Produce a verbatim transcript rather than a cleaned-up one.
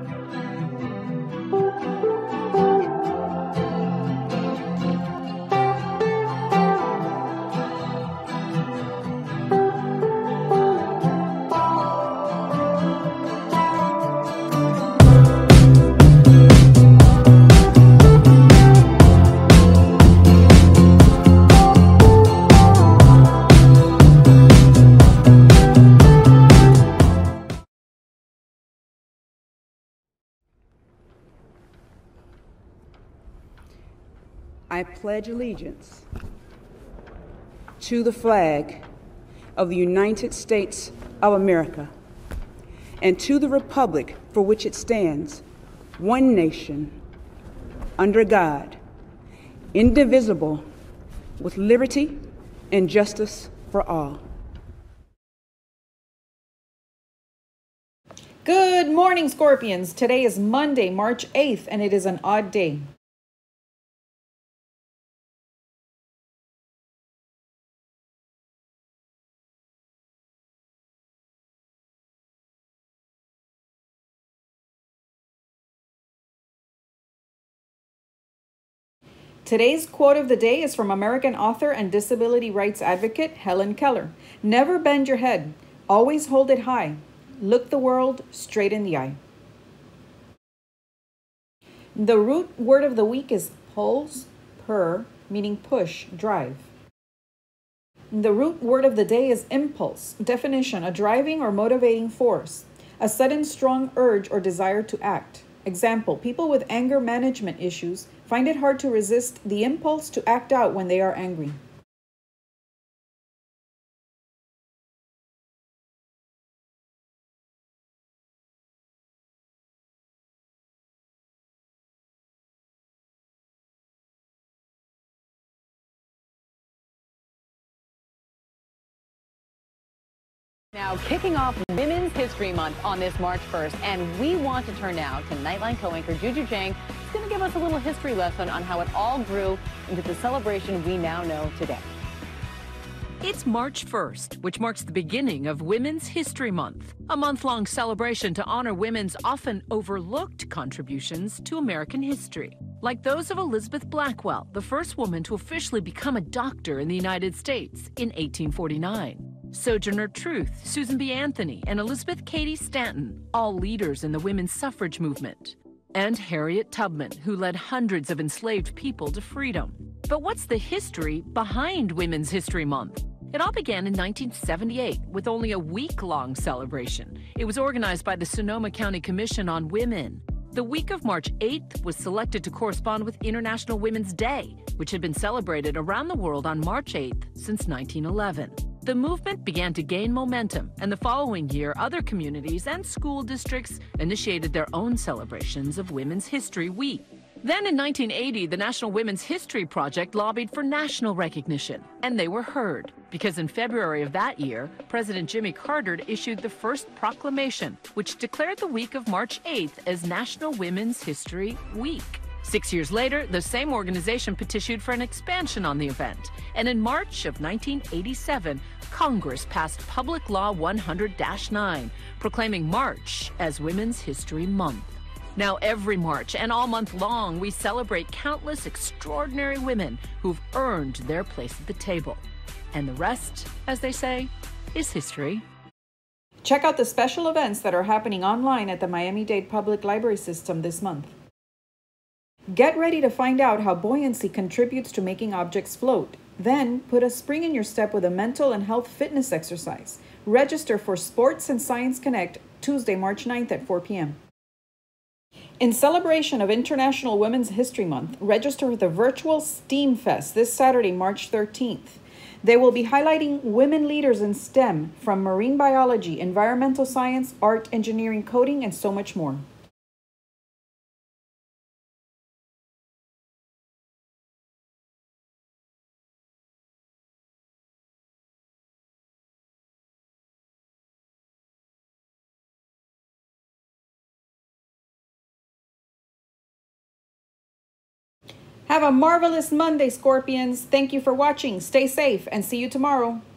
I pledge allegiance to the flag of the United States of America and to the republic for which it stands, one nation, under God, indivisible, with liberty and justice for all. Good morning, Scorpions. Today is Monday, March eighth, and it is an odd day. Today's quote of the day is from American author and disability rights advocate Helen Keller. Never bend your head. Always hold it high. Look the world straight in the eye. The root word of the week is pulse, pur, meaning push, drive. The root word of the day is impulse. Definition: a driving or motivating force, a sudden strong urge or desire to act. Example: people with anger management issues find it hard to resist the impulse to act out when they are angry. Now, kicking off Women's History Month on this March first, and we want to turn now to Nightline co-anchor Juju Chang, who's going to give us a little history lesson on how it all grew into the celebration we now know today. It's March first, which marks the beginning of Women's History Month, a month-long celebration to honor women's often overlooked contributions to American history, like those of Elizabeth Blackwell, the first woman to officially become a doctor in the United States in eighteen forty-nine. Sojourner Truth, Susan B. Anthony, and Elizabeth Cady Stanton, all leaders in the women's suffrage movement. And Harriet Tubman, who led hundreds of enslaved people to freedom. But what's the history behind Women's History Month? It all began in nineteen seventy-eight with only a week-long celebration. It was organized by the Sonoma County Commission on Women. The week of March eighth was selected to correspond with International Women's Day, which had been celebrated around the world on March eighth since nineteen eleven. The movement began to gain momentum, and the following year, other communities and school districts initiated their own celebrations of Women's History Week. Then in nineteen eighty, the National Women's History Project lobbied for national recognition, and they were heard, because in February of that year, President Jimmy Carter issued the first proclamation, which declared the week of March eighth as National Women's History Week. Six years later, the same organization petitioned for an expansion on the event, and in March of nineteen eighty-seven, Congress passed Public Law one hundred dash nine, proclaiming March as Women's History Month. Now, every March and all month long, we celebrate countless extraordinary women who've earned their place at the table. And the rest, as they say, is history. Check out the special events that are happening online at the Miami-Dade Public Library System this month. Get ready to find out how buoyancy contributes to making objects float. Then, put a spring in your step with a mental and health fitness exercise. Register for Sports and Science Connect Tuesday, March ninth at four p m In celebration of International Women's History Month, register for the virtual STEAM Fest this Saturday, March thirteenth. They will be highlighting women leaders in STEM, from marine biology, environmental science, art, engineering, coding, and so much more. Have a marvelous Monday, Scorpions. Thank you for watching. Stay safe and see you tomorrow.